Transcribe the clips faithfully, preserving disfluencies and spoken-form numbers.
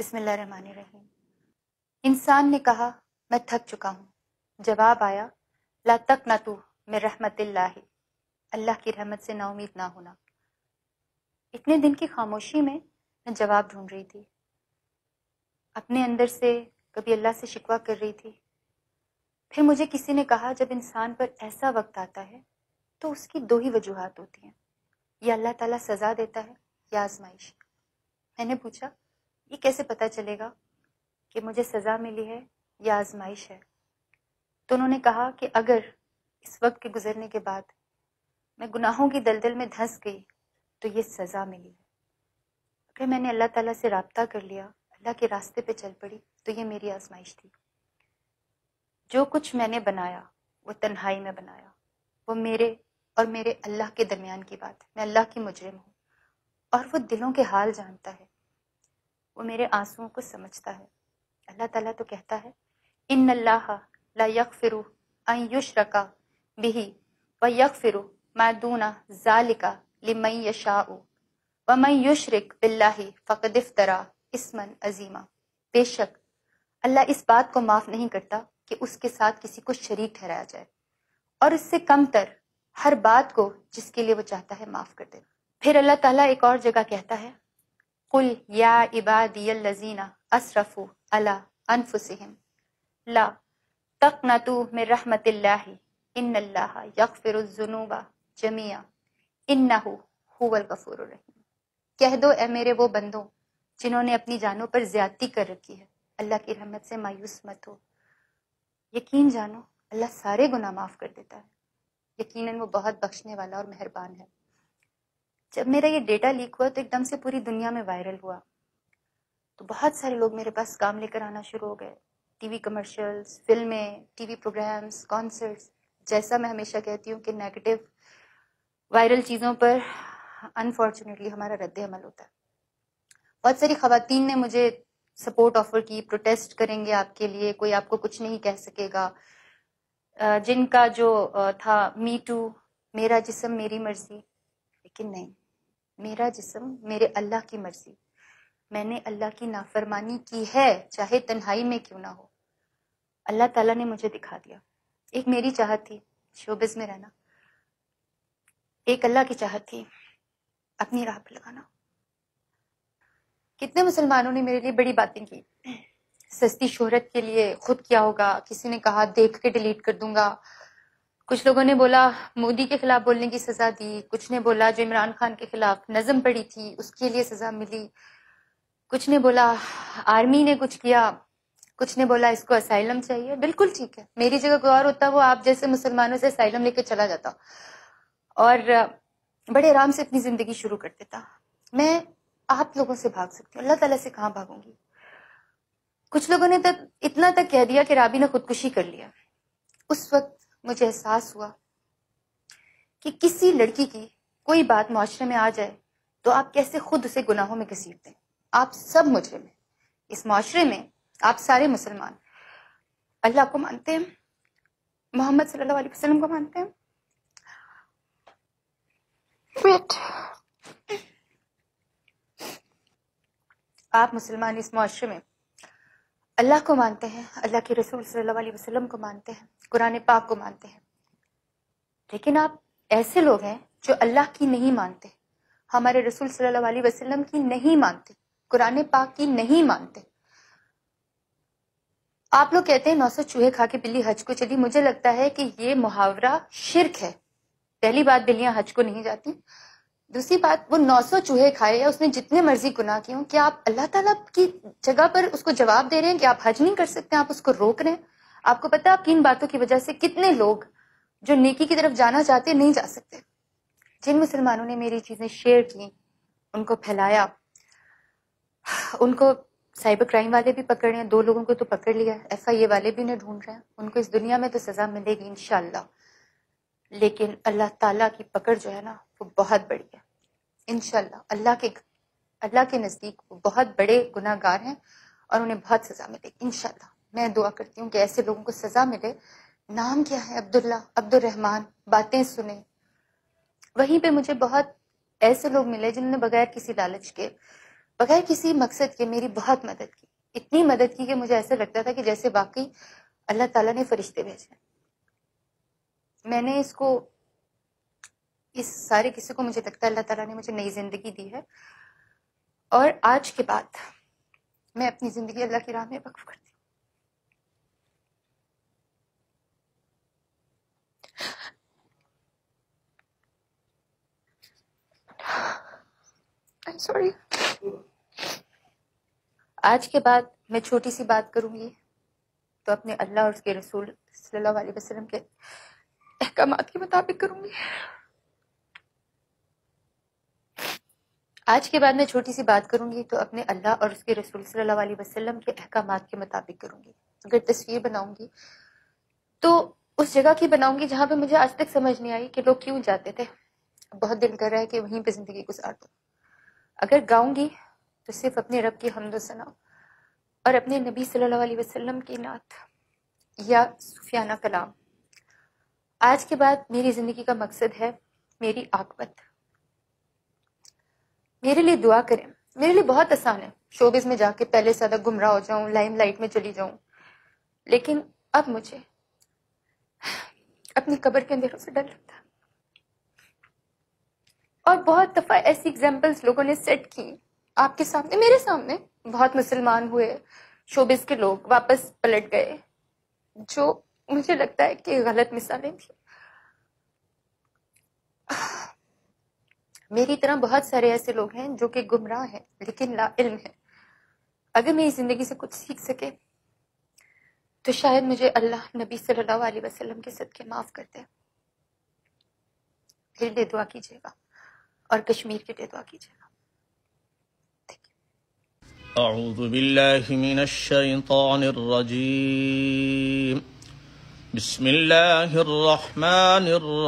بسم اللہ الرحمن الرحیم۔ انسان نے کہا میں تھک چکا ہوں، جواب آیا لا تقنطوا من رحمت اللہ، اللہ کی رحمت سے نا امید نہ ہونا۔ اتنے دن کی خاموشی میں میں جواب ڈھونڈ رہی تھی، اپنے اندر سے کبھی اللہ سے شکوہ کر رہی تھی۔ پھر مجھے کسی نے کہا جب انسان پر ایسا وقت آتا ہے تو اس کی دو ہی وجوہات ہوتی ہیں، یا اللہ تعالیٰ سزا دیتا ہے یا آزمائش۔ میں نے پوچھا یہ کیسے پتہ چلے گا کہ مجھے سزا ملی ہے یا آزمائش ہے؟ تو انہوں نے کہا کہ اگر اس وقت کے گزرنے کے بعد میں گناہوں کی دلدل میں دھنس گئی تو یہ سزا ملی ہے، اگر میں نے اللہ تعالیٰ سے رابطہ کر لیا، اللہ کے راستے پہ چل پڑی تو یہ میری آزمائش تھی۔ جو کچھ میں نے بنایا وہ تنہائی میں بنایا، وہ میرے اور میرے اللہ کے درمیان کی بات ہے، میں اللہ کی مجرم ہوں، اور وہ دلوں کے حال جانتا ہے، وہ میرے آنسوؤں کو سمجھتا ہے۔ اللہ تعالیٰ تو کہتا ہے ان اللہ لا یغفر ان یشرک بہ ویغفر ما دون ذلک لمن یشاء ومن یشرک باللہ فقد افتری اثما عظیما۔ بے شک اللہ اس بات کو معاف نہیں کرتا کہ اس کے ساتھ کسی کو شریک ٹھہرایا جائے، اور اس سے کم تر ہر بات کو جس کے لیے وہ چاہتا ہے معاف کر دیتا۔ پھر اللہ تعالیٰ ایک اور جگہ کہتا ہے قل یا عبادی الذین اسرفوا علی انفسہم لا تقنطوا من رحمت اللہ ان اللہ یغفر الذنوب جميعا انہ هو الغفور الرحیم۔ کہہ دو اے میرے وہ بندوں جنہوں نے اپنی جانوں پر زیادتی کر رکھی ہے، اللہ کی رحمت سے مایوس مت ہو، یقین جانو اللہ سارے گناہ معاف کر دیتا ہے، یقیناً وہ بہت بخشنے والا اور مہربان ہے۔ جب میرا یہ ڈیٹا لیک ہوا تو ایک دم سے پوری دنیا میں وائرل ہوا، تو بہت سارے لوگ میرے پاس کام لے کر آنا شروع ہو گئے، ٹی وی کمرشلز، فلمیں، ٹی وی پروگرامز، کانسرٹس۔ جیسا میں ہمیشہ کہتی ہوں کہ نیگیٹو وائرل چیزوں پر انفارچونیٹلی ہمارا رد عمل ہوتا ہے۔ بہت ساری خواتین نے مجھے سپورٹ آفر کی، پروٹیسٹ کریں گے آپ کے لیے، کوئی آپ کو کچھ نہیں کہہ سکے گا، جن کا جو تھا می ٹو، میرا جسم میری مرضی، لیکن نہیں، میرا جسم میرے اللہ کی مرضی۔ میں نے اللہ کی نافرمانی کی ہے چاہے تنہائی میں کیوں نہ ہو، اللہ تعالیٰ نے مجھے دکھا دیا۔ ایک میری چاہت تھی شوبز میں رہنا، ایک اللہ کی چاہت تھی اپنی راہ پہ لگانا۔ کتنے مسلمانوں نے میرے لیے بڑی باتیں کی، سستی شہرت کے لیے خود کیا ہوگا، کسی نے کہا دیکھ کے ڈیلیٹ کر دوں گا، کچھ لوگوں نے بولا مودی کے خلاف بولنے کی سزا دی، کچھ نے بولا جو عمران خان کے خلاف نظم پڑی تھی اس کے لیے سزا ملی، کچھ نے بولا آرمی نے کچھ کیا، کچھ نے بولا اس کو اسائلم چاہیے۔ بالکل ٹھیک ہے، میری جگہ کوئی اور ہوتا وہ آپ جیسے مسلمانوں سے اسائلم لے کے چلا جاتا اور بڑے آرام سے اپنی زندگی شروع کر دیتا۔ میں آپ لوگوں سے بھاگ سکتی ہوں، اللہ تعالیٰ سے کہاں بھاگوں گی؟ کچھ لوگوں نے تک اتنا تک کہہ دیا کہ رابی نے خودکشی کر لیا۔ اس وقت مجھے احساس ہوا کہ کسی لڑکی کی کوئی بات معاشرے میں آ جائے تو آپ کیسے خود اسے گناہوں میں گھسیٹتے ہیں۔ آپ سب مجرم ہیں، اس معاشرے میں آپ سارے مسلمان اللہ کو مانتے ہیں، محمد صلی اللہ علیہ وسلم کو مانتے ہیں، Wait. آپ مسلمان اس معاشرے میں اللہ کو مانتے ہیں، اللہ کے رسول صلی اللہ علیہ وسلم کو مانتے ہیں، قرآن پاک کو مانتے ہیں، لیکن آپ ایسے لوگ ہیں جو اللہ کی نہیں مانتے، ہمارے رسول صلی اللہ علیہ وسلم کی نہیں مانتے، قرآن پاک کی نہیں مانتے۔ آپ لوگ کہتے ہیں نو سو چوہے کھا کے بلی حج کو چلی، مجھے لگتا ہے کہ یہ محاورہ شرک ہے۔ پہلی بات بلیاں حج کو نہیں جاتی، دوسری بات وہ نو سو چوہے کھائے یا اس نے جتنے مرضی گناہ کیے ہوں، کیا آپ اللہ تعالیٰ کی جگہ پر اس کو جواب دے رہے ہیں کہ آپ حج نہیں کر سکتے، آپ اس کو روک رہے ہیں؟ آپ کو پتہ ہے آپ کی ان باتوں کی وجہ سے کتنے لوگ جو نیکی کی طرف جانا چاہتے نہیں جا سکتے۔ جن مسلمانوں نے میری چیزیں شیئر کی، ان کو پھیلایا، ان کو سائبر کرائم والے بھی پکڑ رہے ہیں، دو لوگوں کو تو پکڑ لیا، ایف آئی اے والے بھی انہیں ڈھونڈ رہے ہیں، ان کو اس دنیا میں تو سزا ملے گی انشاءاللہ، لیکن اللہ تعالیٰ کی پکڑ جو ہے نا وہ بہت بڑی ہے انشاءاللہ۔ اللہ کے اللہ کے نزدیک وہ بہت بڑے گناہ گار ہیں اور انہیں بہت سزا ملے گی انشاءاللہ۔ میں دعا کرتی ہوں کہ ایسے لوگوں کو سزا ملے۔ نام کیا ہے؟ عبداللہ، عبد الرحمن، باتیں سنیں۔ وہیں پہ مجھے بہت ایسے لوگ ملے جنہوں نے بغیر کسی لالچ کے، بغیر کسی مقصد کے میری بہت مدد کی، اتنی مدد کی کہ مجھے ایسا لگتا تھا کہ جیسے واقعی اللہ تعالیٰ نے فرشتے بھیجے۔ میں نے اس کو اس سارے قصے کو مجھے لگتا ہے اللہ تعالیٰ نے مجھے نئی زندگی دی ہے، اور آج کے بعد میں اپنی زندگی اللہ کی راہ میں وقف کرتی ہوں۔ I'm sorry. آج کے بعد میں چھوٹی سی بات کروں گی تو اپنے اللہ اور اس کے رسول صلی اللہ علیہ وسلم کے احکامات کے مطابق کروں گی۔ آج کے بعد میں چھوٹی سی بات کروں گی تو اپنے اللہ اور اس کے رسول صلی اللہ علیہ وسلم کے احکامات کے مطابق کروں گی۔ اگر تصویر بناؤں گی تو اس جگہ کی بناؤں گی جہاں پہ مجھے آج تک سمجھ نہیں آئی کہ لوگ کیوں جاتے تھے، بہت دل کر رہا ہے کہ وہیں پہ زندگی گزار دوں۔ اگر گاؤں گی تو صرف اپنے رب کی حمد و ثنا اور اپنے نبی صلی اللہ علیہ وسلم کی نعت یا صوفیانہ کلام۔ آج کے بعد میری زندگی کا مقصد ہے میری عاقبت۔ میرے لیے دعا کریں، میرے لیے بہت آسان ہے شوبز میں جا کے پہلے سے زیادہ گمراہ ہو جاؤں، لائم لائٹ میں چلی جاؤں، لیکن اب مجھے اپنی قبر کے اندھیروں سے ڈر لگتا ہے۔ اور بہت دفعہ ایسی ایگزامپلس لوگوں نے سیٹ کی آپ کے سامنے، میرے سامنے، بہت مسلمان ہوئے شوبز کے لوگ واپس پلٹ گئے، جو مجھے لگتا ہے کہ غلط مثالیں تھیں۔ میری طرح بہت سارے ایسے لوگ ہیں جو کہ گمراہ ہیں لیکن لا علم ہیں۔ اگر میری زندگی سے کچھ سیکھ سکے تو شاید مجھے اللہ نبی صلی اللہ علیہ وسلم کے صدقے معاف کر دے۔ میرے لیے دعا کیجیے گا اور کشمیر کے لیے دعا کیجیے گا۔ اعوذ باللہ من الشیطان الرجیم، بسم اللہ الرحمن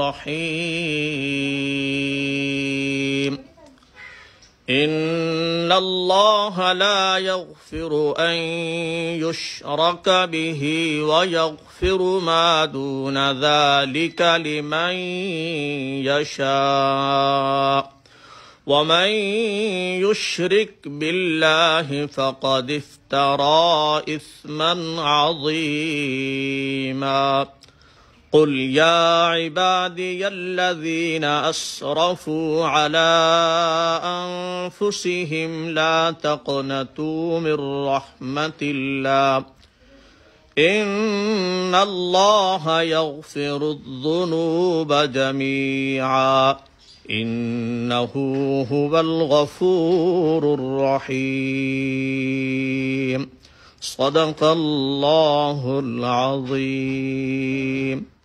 الرحیم۔ ان اللہ لا یغفر ان یشرک به ویغفر ما دون ذلك لمن یشاء ومن يشرك بالله فقد افترى إثما عظيما۔ قل يا عبادي الذين أسرفوا على أنفسهم لا تقنطوا من رحمة الله إن الله يغفر الذنوب جميعا إنه هو الغفور الرحيم۔ صدق الله العظيم۔